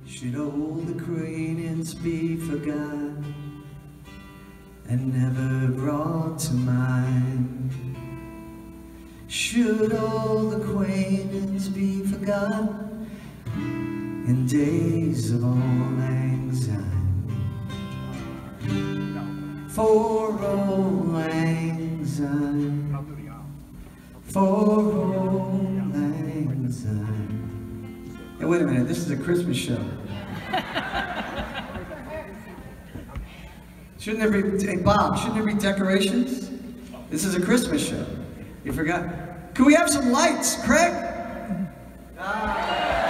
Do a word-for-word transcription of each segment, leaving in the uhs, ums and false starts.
Should old acquaintance be forgot and never brought to mind? Should old acquaintance be forgot in days of all anxiety? For old anxiety, for old anxiety. Hey, wait a minute, this is a Christmas show. Shouldn't there be, hey Bob, shouldn't there be decorations? This is a Christmas show. You forgot? Can we have some lights, Craig? Ah.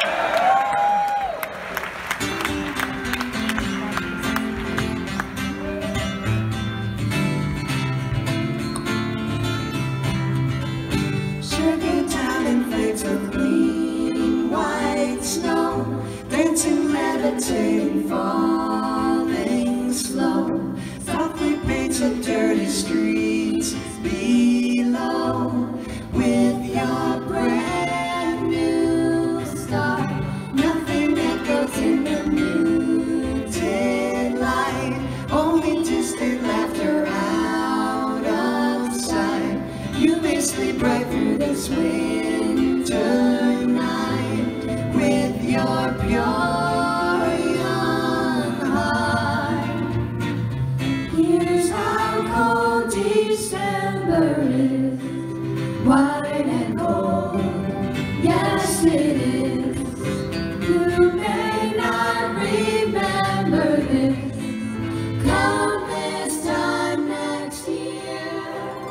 Sugar down in flakes of green, white snow, dancing, levitating, falling slow. Softly painted dirty streets below, with your brand new star. Nothing that goes in the muted light, only distant laughter out of sight. You may sleep right through this winter night with your pure young heart. Here's how cold December is, white and cold, yes it is. You may not remember this, come this time next year.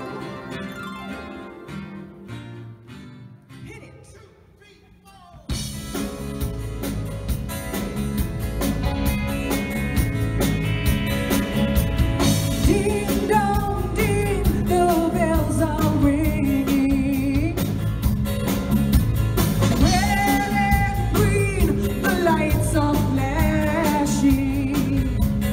Hit it! Two, three, four. Ding dong ding, the bells are ringing. Red and green, the lights are flashing.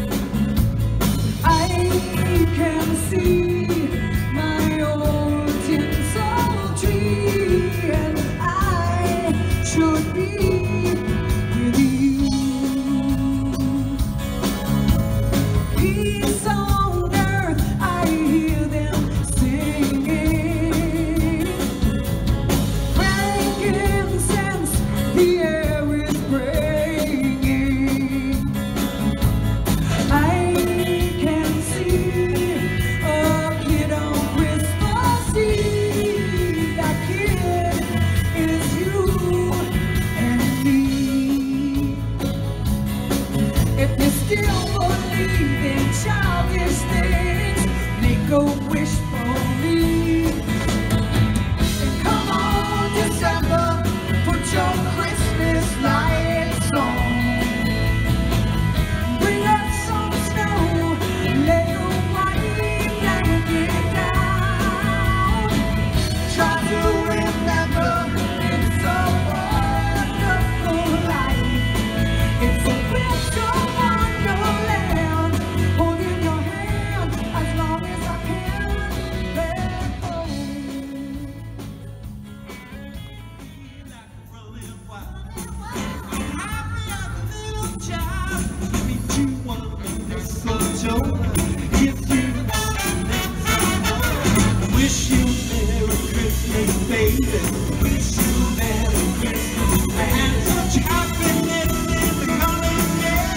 I can see my old tinsel tree, and I should be with you. Peace on earth, I hear them singing. Frankincense, the air is bringing. I can see a kid on Christmas Eve. That kid is you and me. If you still believe in childish things, make a wish for me. And come on, December, put your Christmas lights on. Bring us some snow, lay a white blanket down. Try to remember it's a wonderful life. It's a winter wonderland, holding your hand as long as I can. Let go. Wish you Merry Christmas, baby. Wish you Merry Christmas and such happiness in the coming year.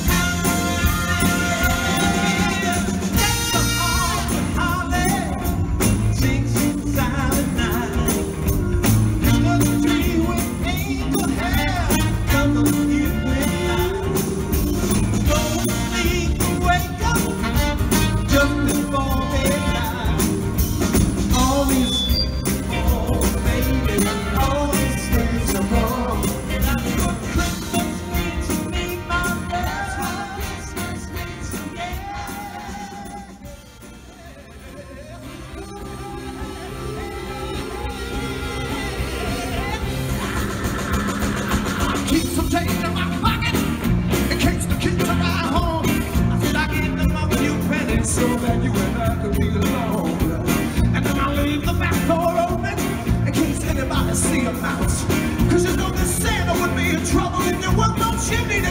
That's all the holly sings inside the night. Christmas tree with angel hair comes on the evening light. Go to sleep and wake up just before midnight. All these, oh baby, all these things are wrong. That's what Christmas means to me, my love. That's what Christmas means to me. Keep some change in my pocket in case the kids are at home. I said I give them a few pennies so that you and I could be alone. And then I leave the back door open in case anybody see a mouse. Cause you know this Santa would be in trouble if there was no chimney to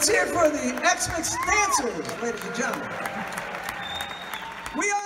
Let's hear it for the Xmas dancers, ladies and gentlemen. We are